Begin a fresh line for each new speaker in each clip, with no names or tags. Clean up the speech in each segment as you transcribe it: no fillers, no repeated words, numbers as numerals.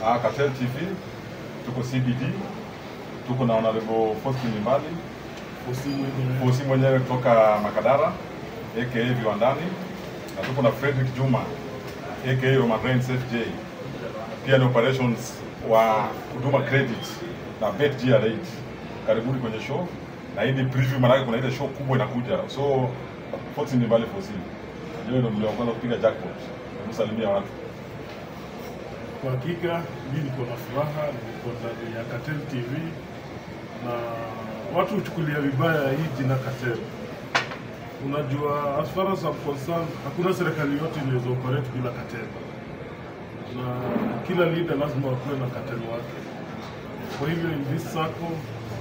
CARTEL TV, tuko CBD, tuko na Honorable Faustin Imbali, Fossy mwenyewe kutoka Makadara, aka Viwandani, na tuko na Frederick Juma, aka Reigns FJ. Pia ni operations wa huduma credit na bet GR8. Karibuni kwenye show. Na hii ni preview, maana kuna ile show kubwa inakuja. So Faustin Imbali Fossy. Leo ndio mlioanza kupiga jackpot. Msalimia watu.
Kwa hakika mimi niko na furaha, niko ndani ya CARTEL TV na watu huchukulia vibaya hii jina CARTEL. Unajua, as far as I'm concerned, hakuna serikali yote inaweza operate bila CARTEL. Na kila leader lazima akuwe na CARTEL wake. Kwa hivyo in this circle,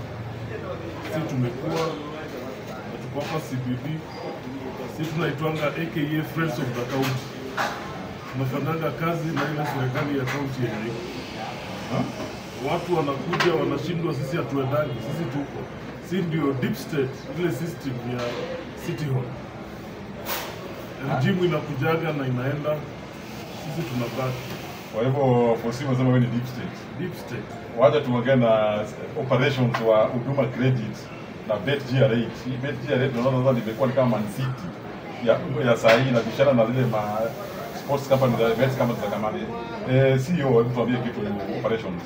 sisi tumekuwa na tuko hapa CBD, sisi tunaitwanga aka Friends of the County. Tunafanyanga kazi na ile serikali ya county yenyewe. Watu wanakuja wanashindwa, sisi hatuendani, sisi tuko. Sisi ndio deep state, ile system ya city hall. Regime inakujaga na inaenda, sisi tunabaki.
Kwa hivyo Fossy wanasema wewe ni deep state.
Deep state.
Wacha tuongee na operations wa huduma credit na bet GR8. Bet GR8 unaona sasa imekuwa kama Man City ya sahi na biashara na zile ma sports company za bets kama za Kamali. CEO, hebu tuambie kitu operations.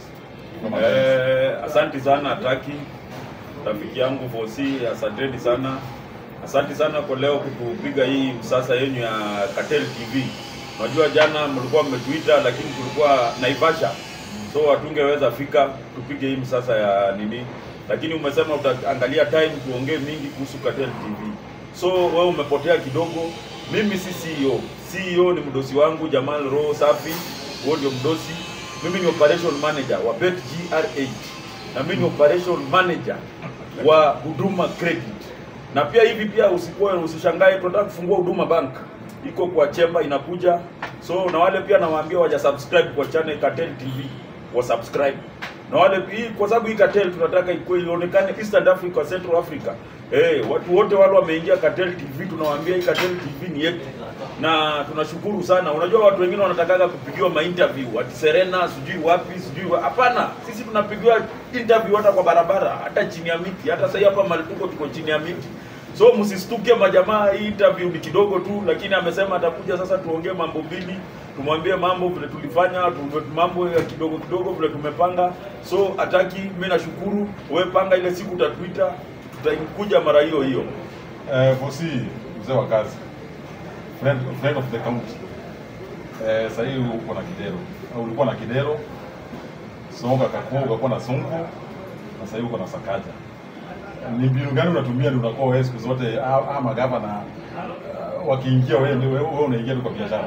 Asante sana Taki, rafiki yangu Fossy, asanteni sana. Asante sana kwa leo kutupiga hii msasa yenu ya CARTEL TV. Unajua jana mlikuwa mmetuita lakini tulikuwa Naivasha. So hatungeweza fika tupige hii msasa ya nini. Lakini umesema utaangalia time tuongee mingi kuhusu CARTEL TV. So wewe umepotea kidogo. Mimi si CEO. CEO ni mdosi wangu Jamal Roho Safi, huyo ndio mdosi. Mimi ni operation manager wa bet GR8. Na mimi ni operation manager wa huduma credit. Na pia hivi pia usishangae tunataka kufungua huduma bank. Iko kwa chemba inakuja. So na wale pia nawaambia waja subscribe kwa channel CARTEL TV, wa subscribe. Na wale pia kwa sababu hii CARTEL tunataka ikuwe ionekane East Africa, Central Africa. Watu wote wale wameingia CARTEL TV, tunawaambia hii CARTEL TV ni yetu. Na tunashukuru sana. Unajua watu wengine wanataka kupigiwa ma-interview ati Serena sijui wapi sijui hapana. Sisi tunapigiwa interview hata kwa barabara, hata chini ya miti. Hata sasa hapa malituko tuko chini ya miti. So msistuke majamaa, hii interview ni kidogo tu, lakini amesema atakuja sasa tuongee mambo mbili, tumwambie mambo vile tulifanya, mambo ya kidogo kidogo vile tumepanga. So ataki, mimi nashukuru, wewe panga ile siku utatuita, tutakuja mara hiyo hiyo.
Fossy, mzee wa kazi. Friend of the county. Sasa hivi uko na kidero. Au ulikuwa na kidero? Songa kakua ukakuwa na songo. Na sasa hivi uko na sakaja. Ni mbinu gani unatumia ndio unakuwa wewe siku zote ama gavana wakiingia wewe unaingia kwa biashara?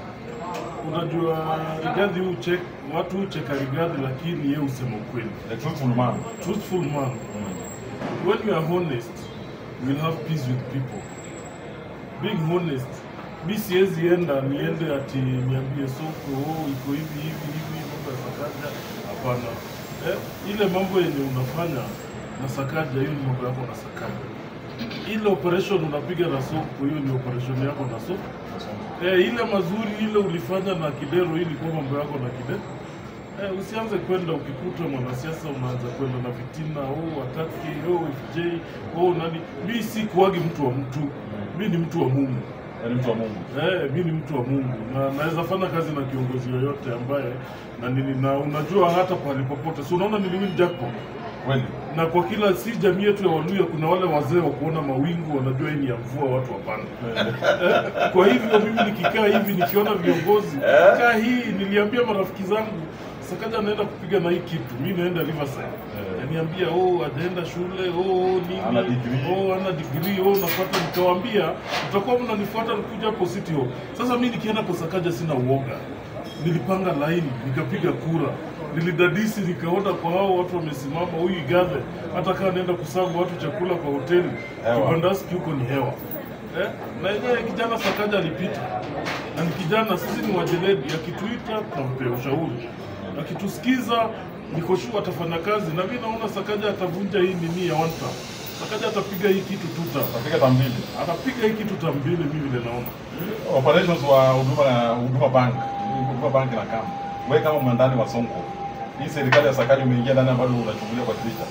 Unajua Rigathi check watu check Rigathi, lakini yeye usema ukweli.
The truthful man.
Truthful man. When you are honest, you will have peace with people. Being honest, mimi siwezi niende ati niambie soko iko hivi mambo ya sakaja, hapana. Ile mambo yenye unafanya na sakaja, hiyo ni mambo yako na sakaja. Ile operation unapiga na soko, hiyo ni operation yako na soko. Ile mazuri ile ulifanya na kidero, ili kwa mambo yako na kidero. Usianze kwenda ukikuta mwanasiasa unaanza kwenda na fitina, ataki, FJ, nani. Mimi si kuagi mtu wa mtu. Mimi ni mtu wa Mungu.
Ni mtu wa Mungu.
Mimi ni mtu wa Mungu. Na naweza fanya kazi na kiongozi yoyote ambaye na unajua hata pale popote. So unaona niliwin jackpot.
Kweli.
Na kwa kila si jamii yetu ya Waluya kuna wale wazee wa kuona mawingu, wanajua hii ni ya mvua, watu wapande. Kwa hivyo mimi nikikaa hivi nikiona viongozi, kaa hii niliambia marafiki zangu, sakaja naenda kupiga na hii kitu, mimi naenda Riverside. Niambia ataenda shule, nini, ana degree, napata, nikawaambia utakuwa mnanifuata nikuja hapo City Hall. Sasa mimi nikienda kwa sakaja sina uoga. Nilipanga line, nikapiga kura. Nilidadisi nikaona kwa hao watu wamesimama, huyu Igathe hata kama naenda kusagu watu chakula kwa hoteli, kibandaski huko ni hewa. Na yeye kijana sakaja alipita. Na ni kijana, sisi ni wajeledi, akituita tunampea ushauri. Akitusikiza niko sure atafanya kazi, na mimi naona sakaja atavunja hii nini ya one time. Sakaja atapiga hii kitu tuta.
Atapiga tambili.
Atapiga hii kitu tambili, mimi vile naona.
Operations wa huduma bank. Huduma bank na kama. wewe kama mwandani wa Sonko, hii serikali ya Sakaja umeingia ndani bado unachungulia kwa dirisha.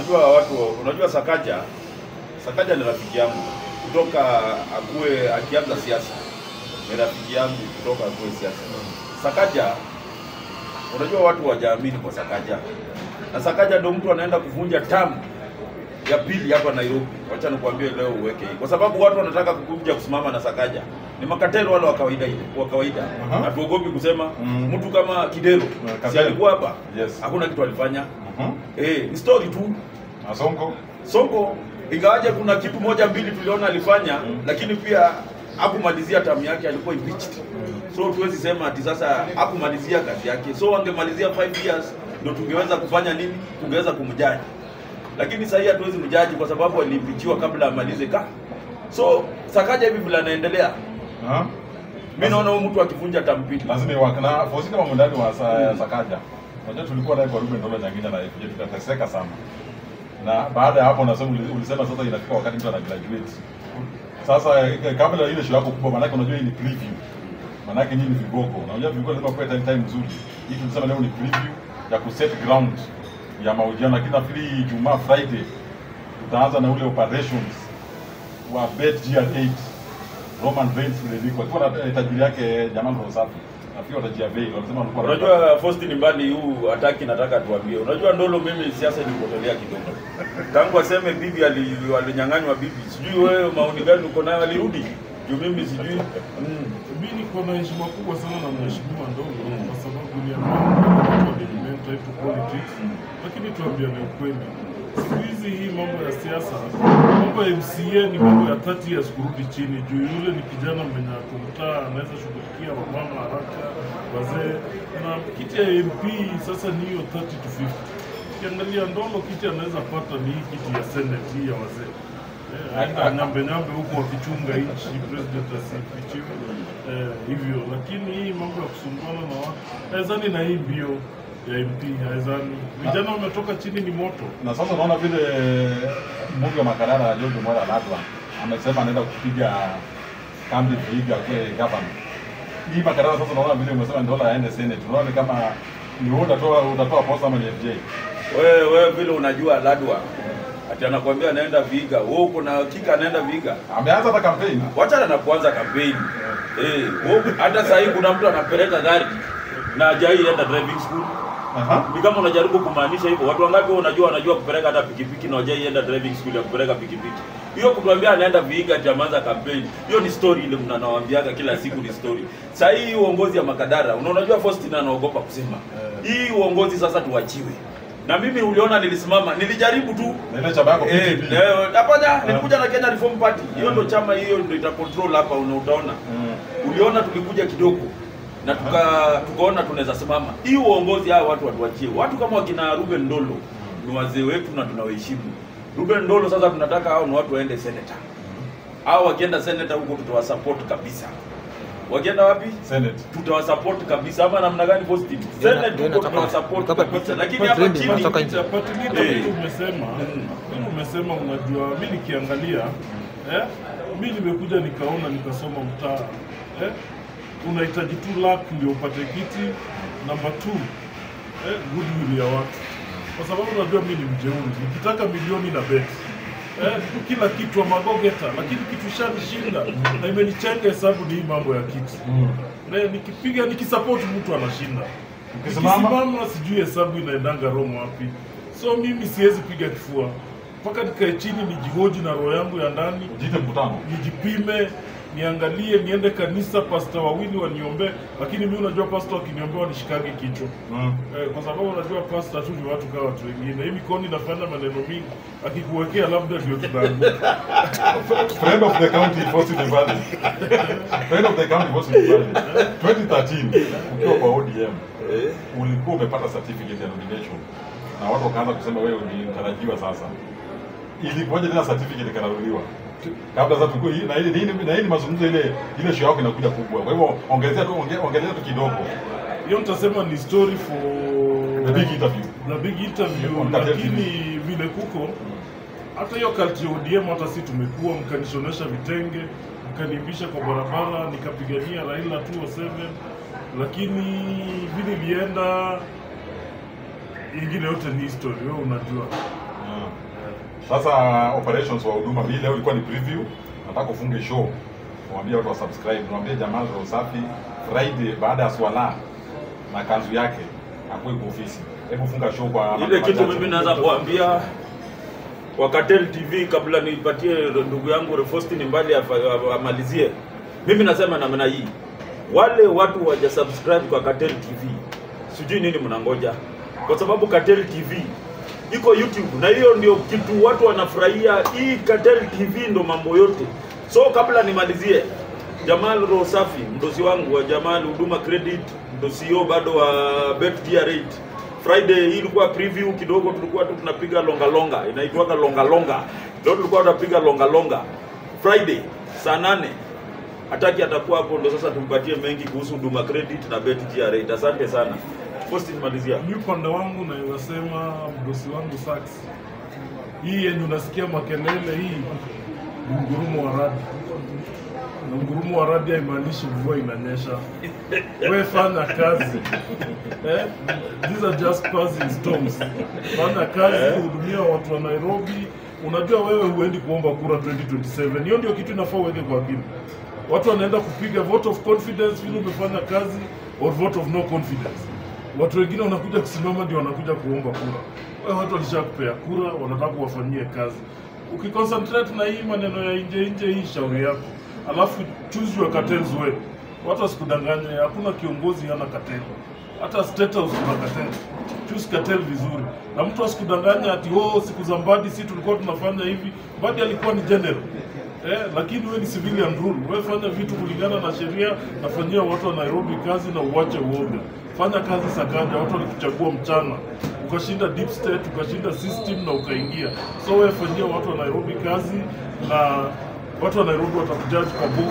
Unajua Sakaja ni rafiki yangu kutoka akianza siasa. Ni rafiki yangu kutoka akue siasa. Sakaja, unajua watu hawajaamini kwa Sakaja. Na Sakaja ndio mtu anaenda kuvunja tamu ya pili hapa Nairobi. Wacha nikwambie leo uweke hii. Kwa sababu watu wanataka kukuja kusimama na Sakaja. Ni makatelo wale wa kawaida. Hatuogopi kusema mtu kama Kidero. Si alikuwa hapa?
Yes.
Hakuna kitu alifanya. Ni story tu.
Na
Sonko ingawaje kuna kitu moja mbili tuliona alifanya, lakini pia hakumalizia tamu yake, alikuwa impeached. So tuwezi sema ati sasa hakumalizia kazi yake. So angemalizia 5 years ndio tungeweza kufanya nini? Tungeweza kumjaji. Lakini sasa hatuwezi mjaji kwa sababu alimpichiwa kabla amalize ka. So Sakaja hivi vile anaendelea. Mimi naona huyu mtu akivunja tampiti.
Lazima na Fossy kama mwandani wa Sakaja. Unajua tulikuwa naye kwa Ruben Ndolo Nyanginya na FJ tukateseka sana. Na baada ya hapo ulisema sasa inafika wakati mtu ana graduate. Sasa kabla ile show yako kubwa, maana unajua hii ni preview. Maana yake nyinyi vigogo. Na unajua vigogo lazima kuwe time nzuri. Hii tunasema leo ni preview ya kuset ground ya mahojiano, lakini nafikiri Jumaa Friday tutaanza na ule operations wa Bet GR8 Roman Reigns Frederick kwa tajiri yake Jamal Rosafi. Nafikiri watajia bei wanasema walikuwa.
Unajua Faustin Imbali huu ataki nataka tuambie. Unajua Ndolo mimi siasa nilipotelea kidogo. Tangu aseme bibi alinyang'anywa bibi. Sijui wewe maoni gani uko nayo, alirudi. Juu mimi sijui.
Mimi niko na heshima kubwa sana na mheshimiwa Ndolo kwa sababu ni ambaye to politics. Lakini tuambiane ukweli. Siku hizi hii mambo ya siasa, mambo ya MCA ni mambo ya 30 years kurudi chini. Juu yule ni kijana mwenye kumtaa anaweza shughulikia wamama haraka, wazee. Na kiti ya MP sasa ni hiyo 30 to 50. Ukiangalia Ndolo kiti anaweza pata ni hii kiti ya Senate hii ya wazee. Nyambe huko wakichunga nchi, president asifichiwe hivyo. Lakini hii mambo ya kusumbana na watu, haizani na hii mbio ya MP, haizani. Vijana wametoka chini ni moto.
Na sasa unaona vile mbunge wa Makadara George Mwera Ladwa amesema anaenda kupiga kambi Vihiga kwa governor. Hii Makadara sasa unaona vile umesema Ndolo aende Senate. Unaona kama ni utatoa posta ama ni FJ.
Wewe vile unajua Ladwa ati anakuambia anaenda Vihiga. Wewe uko na hakika anaenda Vihiga?
Ameanza hata campaign.
Wacha na kuanza campaign. Hata sasa hivi kuna mtu anapeleka gari na hajai enda driving school. Ni kama unajaribu kumaanisha hivyo. Watu wangapi wanajua kupeleka hata pikipiki na hajai enda driving school ya kupeleka pikipiki. Hiyo kutuambia anaenda Vihiga ati ameanza campaign. Hiyo ni story ile mnawaambiaga kila siku ni story. Sasa hii uongozi ya Makadara, unajua Faustin anaogopa kusema. Hii uongozi sasa tuachiwe. Na mimi uliona nilisimama, nilijaribu tu.
Ile chama yako
hapana, nilikuja na Kenya Reform Party. Hiyo ndio chama hiyo ndio ita control hapa utaona. Uliona tulikuja kidogo na tukaona tunaweza simama. Hii uongozi hao watu watuachie. Watu kama wakina Ruben Ndolo ni wazee wetu na tunawaheshimu. Ruben Ndolo sasa tunataka hao ni watu waende senator. Hao wakienda senator huko tutawasupport kabisa. Wakienda wapi?
Senate.
Tutawasupport kabisa ama namna gani positive? Senate huko tutawasupport kabisa. Lakini hapa chini umesema unajua mimi nikiangalia mimi nimekuja nikaona nikasoma mtaa unahitaji tu luck ndio upate kiti. Number 2 goodwill ya watu. Kwa sababu unajua mimi ni mjeuri. Nikitaka milioni na bet kila kitu wa magogeta, lakini kitu shanishinda na imenichenga hesabu ni hii mambo ya kiti. Nikipiga nikisupport mtu anashinda. Nikisimama sijui hesabu inaendanga wrong wapi. So mimi siwezi piga kifua. Mpaka nikae chini nijihoji na roho yangu ya ndani, nijipime, niangalie, niende kanisa, pastor wawili waniombee, lakini mimi unajua pastor akiniombea wanishikage kichwa. Kwa sababu unajua pastor tu ni watu kama watu wengine. Hii mikono inafanya maneno mingi, akikuwekea labda ndio tunaanguka.
Friend of the county Fossy Mbali. Friend of the county Fossy Mbali. 2013 ukiwa kwa ODM ulikuwa umepata certificate ya nomination na watu wakaanza kusema wewe ni mtarajiwa sasa. Ilikuwaje tena certificate ikanarudiwa? Kabla sasa tukue na hii ni mazungumzo ile show yako inakuja kubwa. Kwa hivyo ongelea tu kidogo.
Hiyo nitasema ni story for
the big interview.
The big interview, lakini vile kuko hata hiyo culture ODM hata sisi tumekuwa mkanishonesha vitenge, mkanimbisha kwa barabara, nikapigania Raila 207 lakini vile ilienda ingine yote ni history, wewe unajua.
Sasa operations wa huduma hii leo ilikuwa ni preview. Nataka ufunge show. Mwambie watu wa subscribe, mwambie jamaa roho safi Friday baada ya swala na kanzu yake akue kwa ofisi. Hebu funga show kwa
ile kitu mimi naweza kuambia kwa CARTEL TV kabla nipatie ndugu yangu Faustin Imbali amalizie. Mimi nasema namna hii. Wale watu waja subscribe kwa CARTEL TV. Sijui nini mnangoja. Kwa sababu CARTEL TV iko YouTube na hiyo ndio kitu watu wanafurahia. Hii CARTEL TV ndo mambo yote. So kabla nimalizie, Jamal Rosafi, mdosi wangu wa Jamal Huduma Credit, mdosi bado wa Bet GR8. Friday hii ilikuwa preview kidogo, tulikuwa tunapiga longa inaitwa longa. Leo tulikuwa tunapiga longa. Friday saa 8 Ataki atakuwa hapo, ndio sasa tumpatie mengi kuhusu Huduma Credit na Bet GR8. Asante sana. Faustin malizia.
Mimi pande wangu na yasema mdosi wangu Sax. Hii yenye unasikia makelele hii ngurumo wa radi. Na ngurumo wa radi haimaanishi mvua inanyesha. Wewe fanya kazi. These are just passing storms. Fanya kazi, hudumia watu wa Nairobi. Unajua wewe huendi kuomba kura 2027. Hiyo ndio kitu inafaa uweke kwa akili. Watu wanaenda kupiga vote of confidence vile umefanya kazi or vote of no confidence. Watu wengine wanakuja kusimama ndio wanakuja kuomba kura. Wewe watu walishakupea kura, wanataka kuwafanyie kazi. Ukiconcentrate na hii maneno ya nje hii shauri yako. Alafu choose your cartels well. Watu wasikudanganye, hakuna kiongozi hana cartel. Hata state house kuna cartel. Choose cartel vizuri. Na mtu asikudanganye ati siku za Mbadi si tulikuwa tunafanya hivi. Mbadi alikuwa ni general. Lakini wewe ni civilian rule. Wewe fanya vitu kulingana na sheria, nafanyia watu wa Nairobi kazi na uache uoga. Fanya kazi Sakaja, watu walikuchagua mchana. Ukashinda deep state, ukashinda system na ukaingia. So wewe fanyia watu wa Nairobi kazi na watu wa Nairobi watakujaji kwa box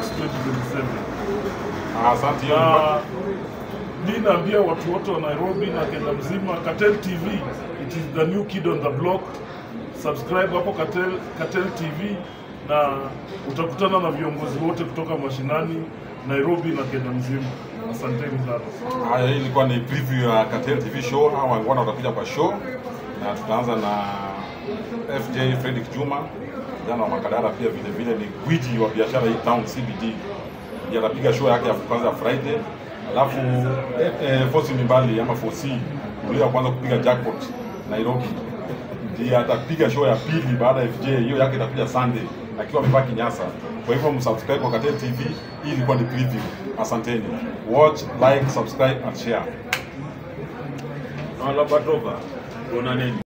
2027.
Asante.
Mimi naambia watu wote wa Nairobi na Kenya mzima, CARTEL TV, it is the new kid on the block. Subscribe hapo CARTEL TV na utakutana na viongozi wote kutoka mashinani Nairobi na Kenya mzima. Asanteni sana.
Haya, hii ilikuwa ni preview ya CARTEL TV show. Hawa wangwana watakuja kwa show na tutaanza na FJ Frederick Juma, jana wa Makadara, pia vile ni gwiji wa biashara hii town CBD. Ndiye anapiga show yake ya kwanza Friday. Alafu Fossy Imbali ama Fossy ndio kwanza kupiga jackpot Nairobi. Ndiye atapiga show ya pili baada ya FJ, hiyo yake itakuja Sunday akiwa amevaa kinyasa. Kwa hivyo msubscribe kwa CARTEL TV. Hii ilikuwa ni preview. Asanteni. Watch, like, subscribe and share.
Wala Patrova. Kuna nini?